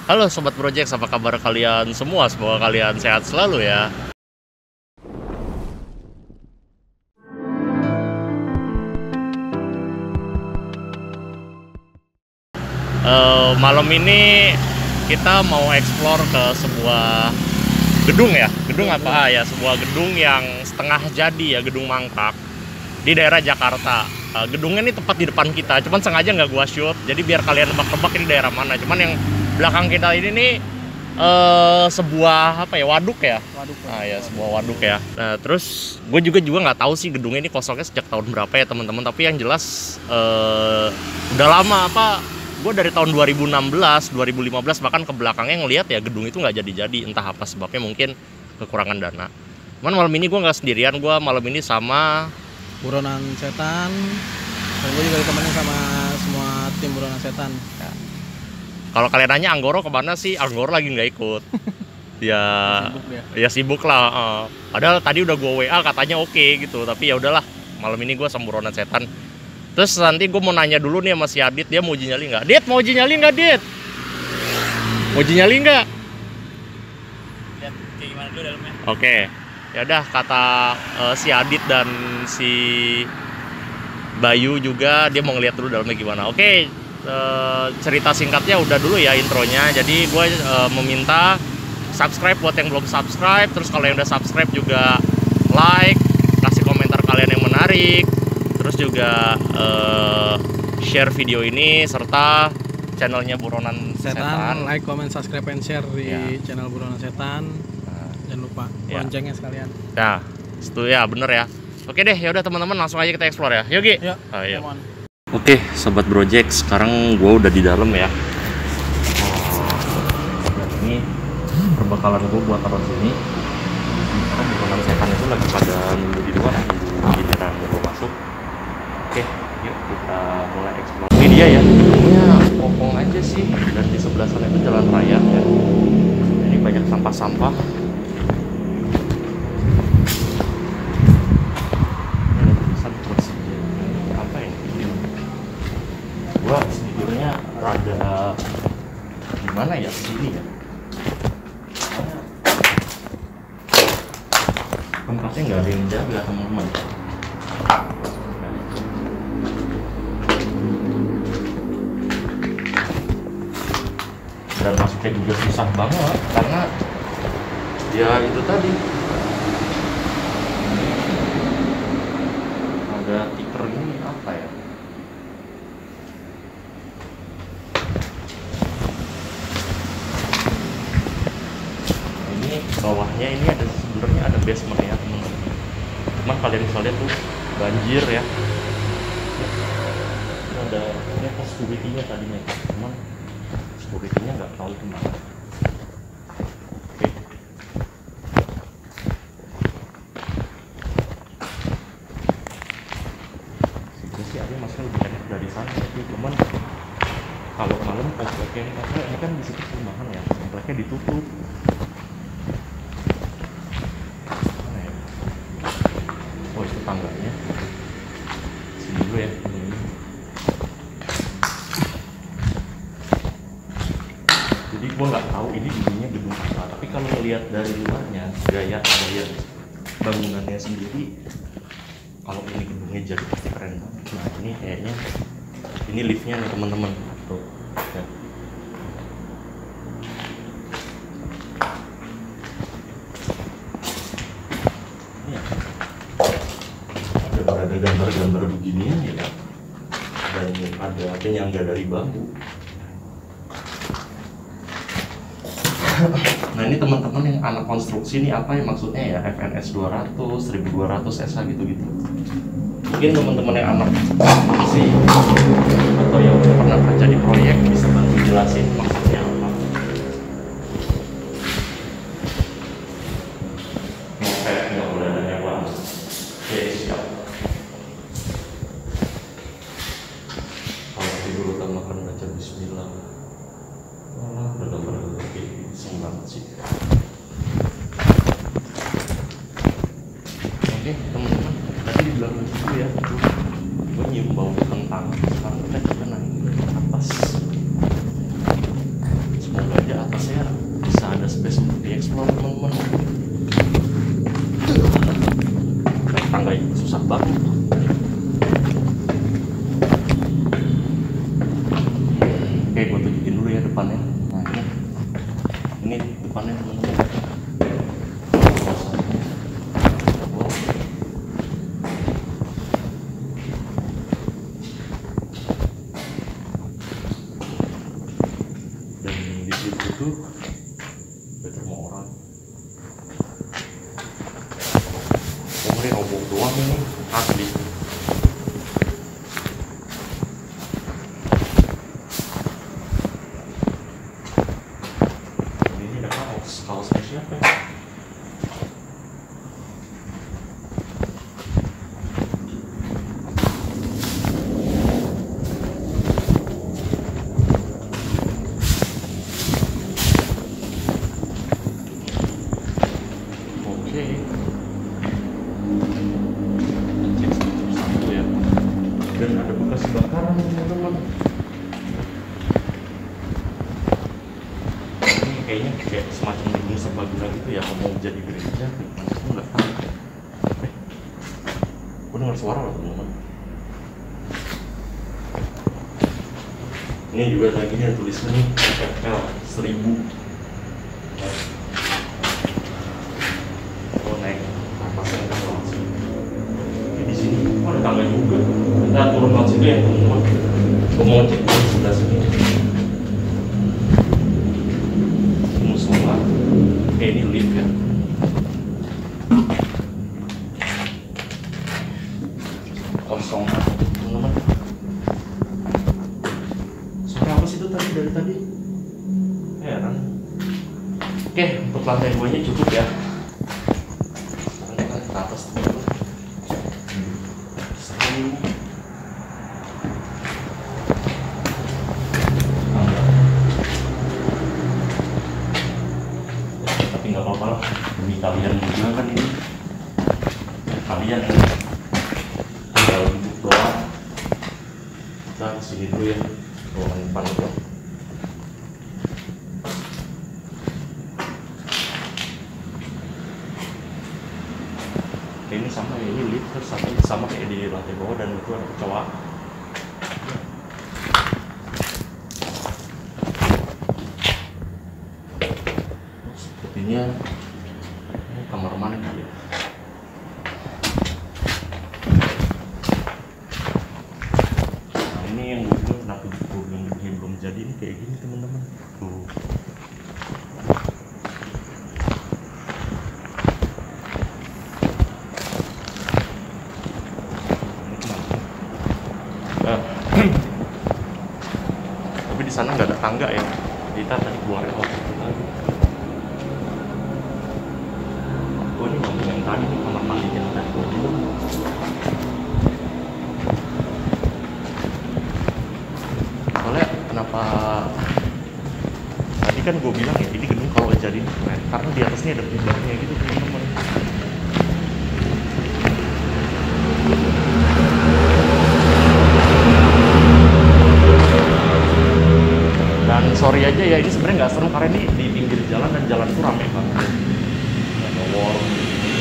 Halo Sobat Project, apa kabar kalian semua? Semoga kalian sehat selalu ya. Malam ini kita mau explore ke sebuah gedung ya. Gedung apa ya? Sebuah gedung yang setengah jadi ya, gedung mangkrak di daerah Jakarta. Gedungnya ini tepat di depan kita, cuman sengaja nggak gua shoot. Jadi biar kalian tebak-tebak ini daerah mana. Cuman yang belakang kita ini nih sebuah apa ya, waduk ya. Sebuah waduk ya. Nah terus gue juga nggak tahu sih gedung ini kosongnya sejak tahun berapa ya teman-teman, tapi yang jelas udah lama. Gue dari tahun 2016 2015 bahkan ke belakangnya ngelihat ya gedung itu nggak jadi-jadi, entah apa sebabnya, mungkin kekurangan dana. Cuman malam ini gue nggak sendirian, gue malam ini sama Buronan Setan, dan gue juga ditemenin sama semua tim Buronan Setan ya. Kalau kalian nanya Anggoro kemana sih, Anggoro lagi nggak ikut. Ya sibuk lah. Padahal tadi udah gue WA katanya oke gitu, tapi ya udahlah. Malam ini gue sama Buronan Setan. Terus nanti gue mau nanya dulu nih sama si Adit, dia mau uji nyali nggak? Dit, mau uji nyali nggak, Dit? Mau uji nyali nggak? Lihat kayak gimana dulu dalamnya. Oke. Ya udah, kata si Adit dan si Bayu juga dia mau ngeliat dulu dalamnya gimana. Oke. Cerita singkatnya udah dulu ya intronya. Jadi gue meminta subscribe buat yang belum subscribe. Terus kalau yang udah subscribe juga like, kasih komentar kalian yang menarik. Terus juga share video ini serta channelnya Buronan Setan. Like, comment, subscribe, and share di channel Buronan Setan. Jangan lupa loncengnya sekalian. Ya, itu ya bener ya. Oke deh, ya udah teman-teman, langsung aja kita explore ya. Yuk Gi. Ayo. Oke, Sobat Project, sekarang gue udah di dalam ya. Ini perbekalan gue buat taruh sini. Sekarang Buronan Setan itu lagi pada nunggu di luar, nunggu giliran gue masuk. Oke, yuk kita mulai explore. Ini dia ya, gedungnya kopong aja sih. Dan di sebelah sana itu jalan raya ya. Ini banyak sampah-sampah. Gua sejujurnya rada gimana ya sini ya, tempatnya nggak ada yang jaga teman-teman. Dan masuknya juga susah banget karena ya itu tadi ada tikar ini apa ya. Bawahnya ini ada, sebenarnya ada basement ya teman-teman. Cuman kalian bisa lihat tuh banjir ya. Ada ini apa security-nya tadinya, cuman security-nya nggak tahu kemana. Oke. Itu sih ada masih lebih enak dari sana, tapi cuman kalau malam kompleknya ini kan di situ perumahan ya, kompleknya ditutup. Tangganya sini dulu ya. Jadi gua nggak tahu ini dulunya gedung apa, tapi kalau melihat dari luarnya gaya bangunannya sendiri, kalau ini gedungnya jadi pasti keren banget. Nah ini kayaknya ini liftnya nih teman-teman tuh ya. Ada gambar-gambar beginian ya kan, dan ada penyangga dari bambu. Nah ini teman-teman yang anak konstruksi ini apa ya maksudnya ya, FNS 200, 1200 SH gitu-gitu. Mungkin teman-teman yang anak konstruksi atau yang udah pernah kerja di proyek bisa bantu jelasin maksudnya apa. Nggak boleh ada nyawa. Oke, siap. Dulu tambahkan baca bismillah. Wah, bener-bener kayak seneng banget sih. Oke teman-teman, tadi di belakang itu ya, gue nyium bau kentang. Sekarang kita coba naik ke atas. Semoga aja atasnya bisa ada space untuk dieksplor teman-teman. Naik tangga itu susah banget. Oke, gue tunjukin dulu ya depannya. Nah ini depannya teman-teman. Dan di situ tuh betul mau orang. Oh, ini roboh doang ini asli. Ini ada kaosnya siapa ya? Dan ada bekas bakaran teman-teman. Ini kayaknya kayak semacam gedung serbaguna gitu ya, mau jadi gereja, aku nggak tahu. Aku dengar suara loh teman-teman. Ini juga lagi nih tulisan nih FL 1000. Oh naik atasnya kan langsung. Di sini ada tangga juga. Kita turun langsung ya teman-teman. Gue mau cek di sebelah sini. Musola. Ini lift ya. Kosong teman-teman. Suara apa sih itu tadi dari tadi? Heran. Oke, untuk lantai 2-nya cukup ya. Sekarang kita ke atas teman-teman. Tapi nggak apa-apa lah, demi kalian juga kan ini. Kalian tinggal duduk doang. Kita kesini dulu ya, ruangan depan itu. Ini sama ya, ini lift terus sama kayak di lantai bawah dan itu ada kecoa. Sepertinya ini kamar mandi ya. Nah ini yang gue bilang kenapa yang belum jadi ini kayak gini teman-teman. Tuh. Tapi di sana nggak ada tangga ya. Kita tadi keluarnya waktu itu lagi. Oh ini ngomong yang tadi nih kamar mandi yang tadi gue bilang. Soalnya kenapa tadi kan gue bilang ya ini gedung kalau jadi keren karena di atasnya ada pilarnya gitu teman-teman. Dan sorry aja ya, ini sebenarnya nggak serem karena ini di pinggir jalan dan jalan tuh rame banget. Ada warung gitu.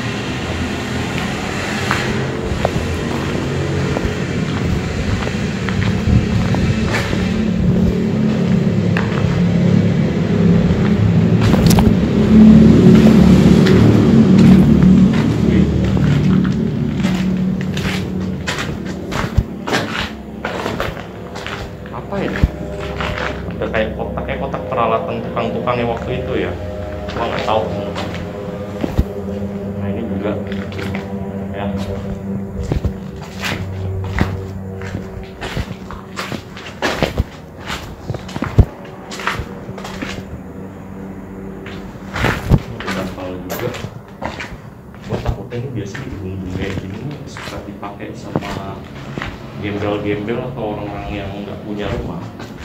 Apa ya? Ada kayak kotak peralatan tukang-tukangnya waktu itu ya. Gua nggak tahu teman-teman. Nah ini juga ya. Gampang juga. Gua takutnya ini biasanya di gedung kayak gini suka dipakai sama gembel-gembel atau orang-orang yang nggak punya rumah.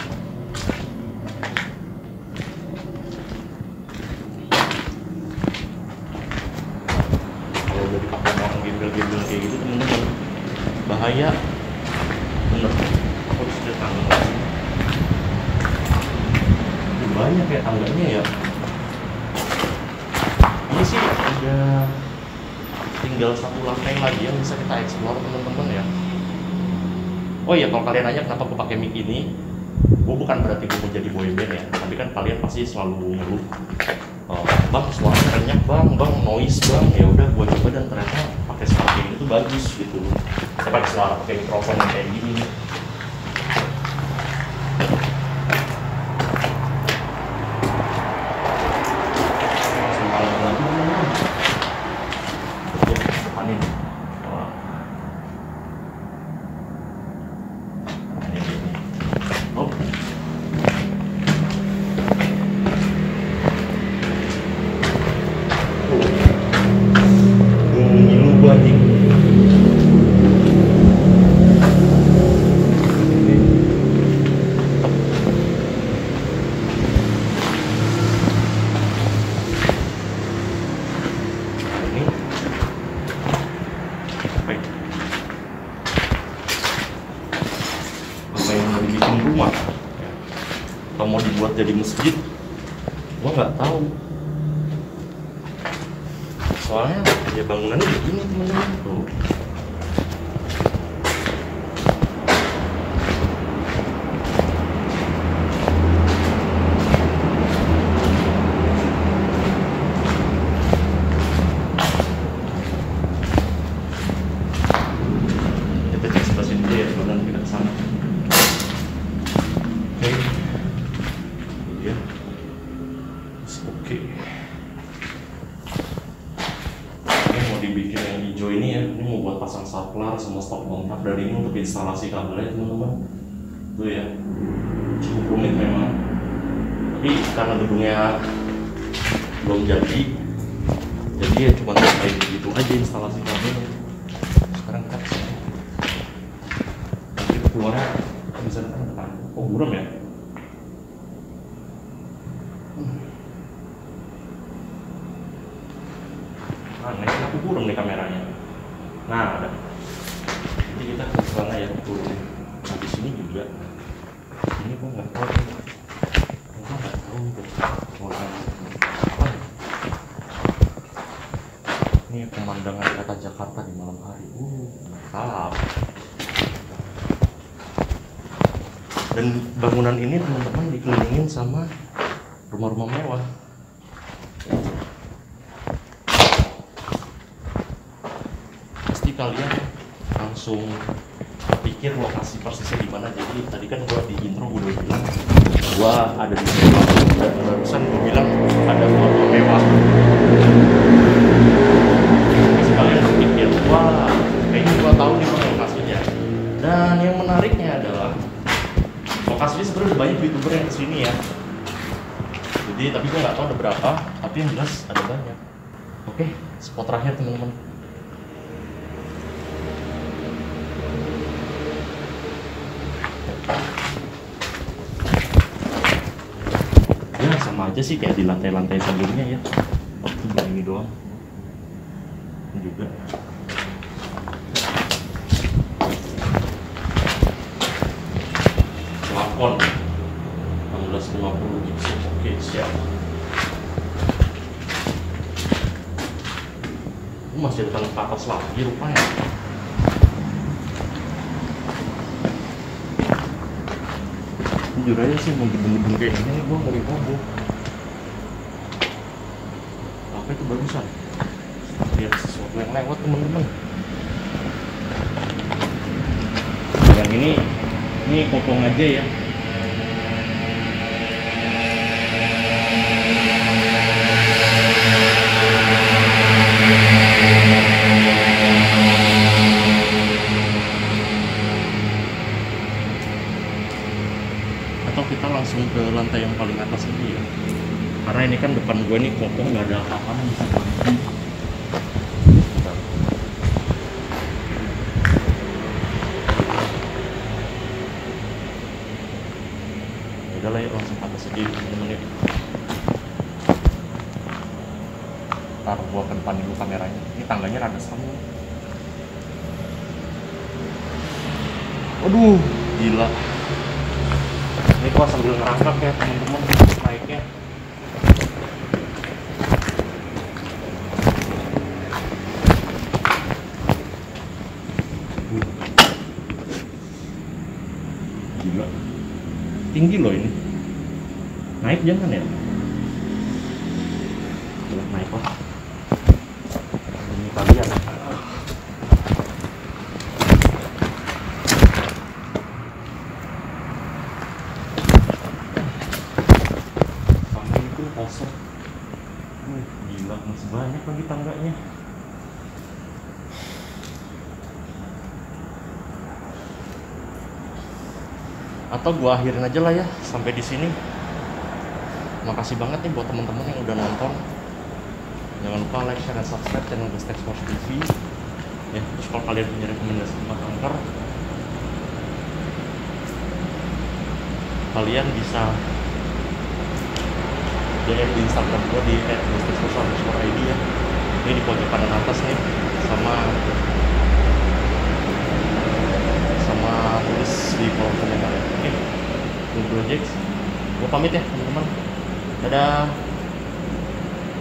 Kalau udah dipakai orang gembel-gembel kayak gitu teman-teman bahaya bener. Harus ditanggung. banyak ya tangganya ya. Ini sih ada tinggal satu lantai lagi yang bisa kita explore teman-teman ya. Oh iya, kalau kalian nanya kenapa aku pakai mic ini, gue bukan berarti gue mau jadi boyband ya, tapi kan kalian pasti selalu ngeluh, bang suaranya renyak bang, noise bang. Ya udah gue coba dan ternyata pakai suara kayak gitu bagus gitu. Saya pakai suara pakai mikrofon yang kayak gini. Atau mau dibuat jadi masjid, gua nggak tahu. Soalnya ya bangunannya begini teman-teman tuh. Kita cek sebelah sini dulu ya, baru nanti kita kesana. Oke. Ini mau dibikin yang hijau ini ya. Ini mau buat pasang saklar sama stop kontak, dan ini untuk instalasi kabelnya teman-teman. Tuh ya, cukup rumit memang. Tapi karena gedungnya belum jadi ya cuma kayak gitu aja instalasi kabelnya. Sekarang kita kesana. Nanti keluarnya bisa datang. Oh buram ya. Aneh, aku buram nih kameranya. Nah, ada. Jadi kita ke sana ya, turun. Nah, di sini juga. Ini gua nggak tahu. Gua nggak tahu tuh. Apa? Ini pemandangan kota Jakarta di malam hari. Mantap. Dan bangunan ini teman-teman dikelilingin sama rumah-rumah mewah. Kalian langsung pikir lokasi persisnya di mana. Jadi tadi kan gua di intro gua udah bilang gua ada di sini, dan barusan gua bilang ada rumah mewah. Terus kalian berpikir, wah kayaknya gua tahu nih mana lokasinya. Dan yang menariknya adalah lokasinya sebenarnya banyak youtuber yang kesini ya. Jadi tapi gua nggak tahu ada berapa, tapi yang jelas ada banyak. Oke, spot terakhir teman-teman. Ya sama aja sih kayak di lantai-lantai sebelumnya ya. Itu begini doang. Ini juga. Plafon 1650 gipsum. Oke, siap. Ini masih ada tanah ke atas lagi rupanya. Jujur aja sih mau gedung-gedung kayak gini gue ngeri banget. Apa itu barusan? Lihat sesuatu yang lewat teman-teman. Yang ini potong aja ya. Atau kita langsung ke lantai yang paling atas ini ya, karena ini kan depan gue nih kopong, nggak ada apa-apa yang bisa berhenti. Udah lah ya, langsung ke atas aja teman-teman ya. Ntar gue ke depan dulu kameranya. Ini tangganya rada sama. Waduh, gila. Ini gua sambil ngerangkak ya teman-teman, naiknya tinggi loh ini. Naik jangan ya? Udah naik lah. Ini kalian. Samping itu kosong. Gila, masih banyak lagi tangganya. Atau gua akhirin aja lah ya sampai di sini. Makasih banget nih buat teman-teman yang udah nonton. Jangan lupa like, share, dan subscribe channel Ghost Tech Sports TV. Ya, terus kalau kalian punya rekomendasi tempat angker, kalian bisa DM di Instagram gua di @ghosttechsports_id ya. Ini di pojok kanan atas nih, sama tulis di kolom komentar. Oke, gue Jax. Gue pamit ya teman-teman. Dadah.